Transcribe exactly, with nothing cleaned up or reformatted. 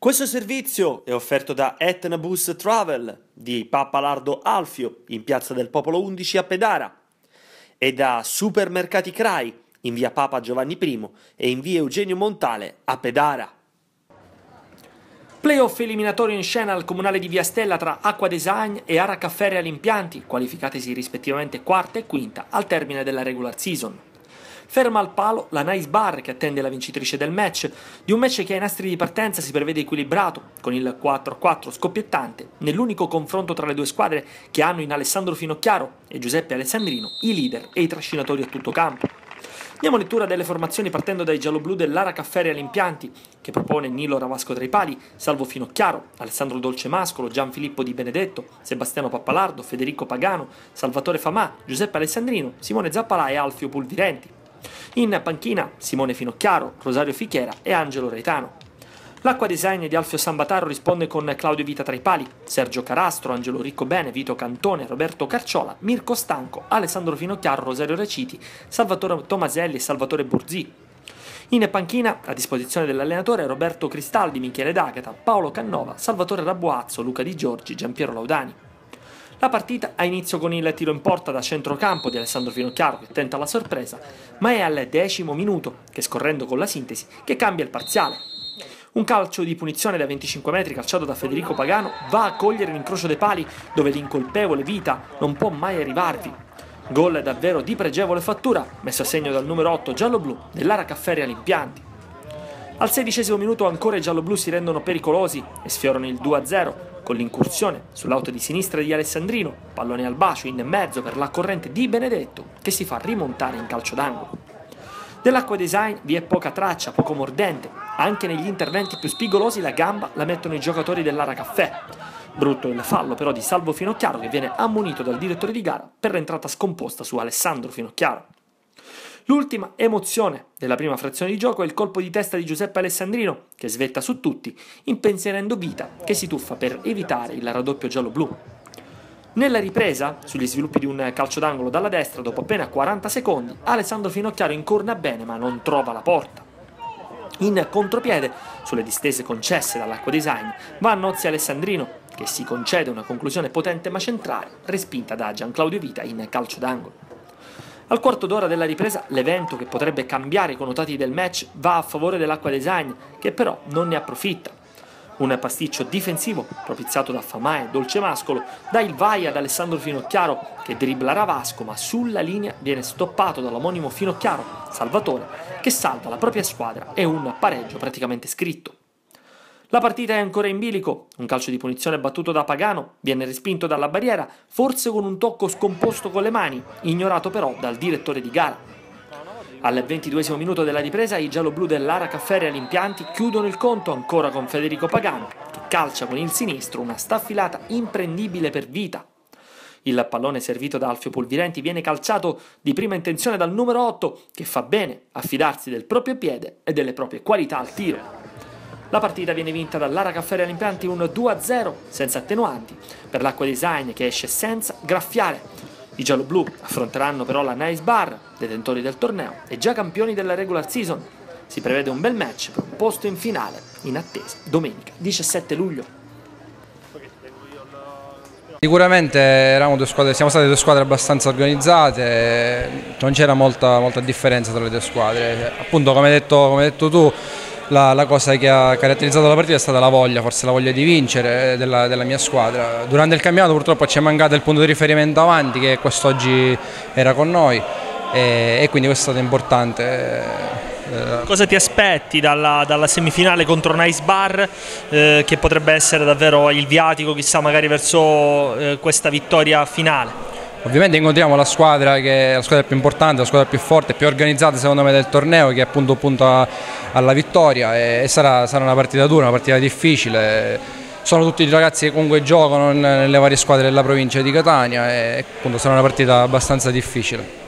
Questo servizio è offerto da Etna Bus Travel di Pappalardo Alfio in Piazza del Popolo undici a Pedara e da Supermercati Crai in via Papa Giovanni primo e in via Eugenio Montale a Pedara. Playoff eliminatorio in scena al comunale di Via Stella tra Acqua Design e Ara Cafferea Impianti, qualificatesi rispettivamente quarta e quinta al termine della regular season. Ferma al palo la Nice Bar che attende la vincitrice del match, di un match che ai nastri di partenza si prevede equilibrato, con il quattro a quattro scoppiettante, nell'unico confronto tra le due squadre che hanno in Alessandro Finocchiaro e Giuseppe Alessandrino i leader e i trascinatori a tutto campo. Diamo lettura delle formazioni partendo dai gialloblu dell'Ara Cafferea Impianti, che propone Nilo Ravasco tra i pali, Salvo Finocchiaro, Alessandro Dolcemascolo, Gianfilippo Di Benedetto, Sebastiano Pappalardo, Federico Pagano, Salvatore Famà, Giuseppe Alessandrino, Simone Zappalà e Alfio Pulvirenti. In panchina Simone Finocchiaro, Rosario Fichiera e Angelo Reitano. L'Acqua Design di Alfio Sambataro risponde con Claudio Vita tra i pali, Sergio Carastro, Angelo Ricco Bene, Vito Cantone, Roberto Carciola, Mirko Stanco, Alessandro Finocchiaro, Rosario Reciti, Salvatore Tomaselli e Salvatore Burzì. In panchina, a disposizione dell'allenatore, Roberto Cristaldi, Michele D'Agata, Paolo Cannova, Salvatore Rabuazzo, Luca Di Giorgi, Giampiero Laudani. La partita ha inizio con il tiro in porta da centrocampo di Alessandro Finocchiaro che tenta la sorpresa, ma è al decimo minuto che, scorrendo con la sintesi, che cambia il parziale. Un calcio di punizione da venticinque metri calciato da Federico Pagano va a cogliere l'incrocio dei pali dove l'incolpevole Vita non può mai arrivarvi. Gol davvero di pregevole fattura, messo a segno dal numero otto gialloblu dell'Ara Cafferea Impianti. Al sedicesimo minuto ancora i gialloblu si rendono pericolosi e sfiorano il due a zero con l'incursione sull'auto di sinistra di Alessandrino, pallone al bacio in mezzo per la corrente di Benedetto che si fa rimontare in calcio d'angolo. Dell'Acqua Design vi è poca traccia, poco mordente, anche negli interventi più spigolosi la gamba la mettono i giocatori dell'Ara Caffè. Brutto il fallo però di Salvo Finocchiaro che viene ammonito dal direttore di gara per l'entrata scomposta su Alessandro Finocchiaro. L'ultima emozione della prima frazione di gioco è il colpo di testa di Giuseppe Alessandrino che svetta su tutti, impensierendo Vita che si tuffa per evitare il raddoppio giallo-blu. Nella ripresa, sugli sviluppi di un calcio d'angolo dalla destra, dopo appena quaranta secondi, Alessandro Finocchiaro incorna bene ma non trova la porta. In contropiede, sulle distese concesse dall'Acqua Design, va a nozze Alessandrino che si concede una conclusione potente ma centrale, respinta da Gianclaudio Vita in calcio d'angolo. Al quarto d'ora della ripresa, l'evento che potrebbe cambiare i connotati del match va a favore dell'Acqua Design, che però non ne approfitta. Un pasticcio difensivo, propiziato da Famà e Dolcemascolo, dà il vai ad Alessandro Finocchiaro, che dribbla Ravasco, ma sulla linea viene stoppato dall'omonimo Finocchiaro, Salvatore, che salva la propria squadra e un pareggio praticamente scritto. La partita è ancora in bilico, un calcio di punizione battuto da Pagano viene respinto dalla barriera, forse con un tocco scomposto con le mani, ignorato però dal direttore di gara. Al ventiduesimo minuto della ripresa i gialloblu dell'Ara Cafferea Impianti chiudono il conto ancora con Federico Pagano, che calcia con il sinistro una staffilata imprendibile per Vita. Il pallone servito da Alfio Pulvirenti viene calciato di prima intenzione dal numero otto, che fa bene a fidarsi del proprio piede e delle proprie qualità al tiro. La partita viene vinta dall'Ara Cafferea Impianti un due a zero, senza attenuanti, per l'Acqua Design che esce senza graffiare. I gialloblu affronteranno però la Nice Bar, detentori del torneo e già campioni della regular season. Si prevede un bel match per un posto in finale, in attesa, domenica diciassette luglio. Sicuramente eravamo due squadre, siamo state due squadre abbastanza organizzate, non c'era molta, molta differenza tra le due squadre. Appunto, come hai detto, come hai detto tu, La, la cosa che ha caratterizzato la partita è stata la voglia, forse la voglia di vincere della, della mia squadra. Durante il campionato purtroppo ci è mancato il punto di riferimento avanti che quest'oggi era con noi e, e quindi questo è stato importante. Cosa ti aspetti dalla, dalla semifinale contro Nice Bar eh, che potrebbe essere davvero il viatico chissà magari verso eh, questa vittoria finale? Ovviamente incontriamo la squadra che è la squadra più importante, la squadra più forte, più organizzata secondo me del torneo, che appunto punta alla vittoria e sarà, sarà una partita dura, una partita difficile. Sono tutti i ragazzi che comunque giocano nelle varie squadre della provincia di Catania e appunto sarà una partita abbastanza difficile.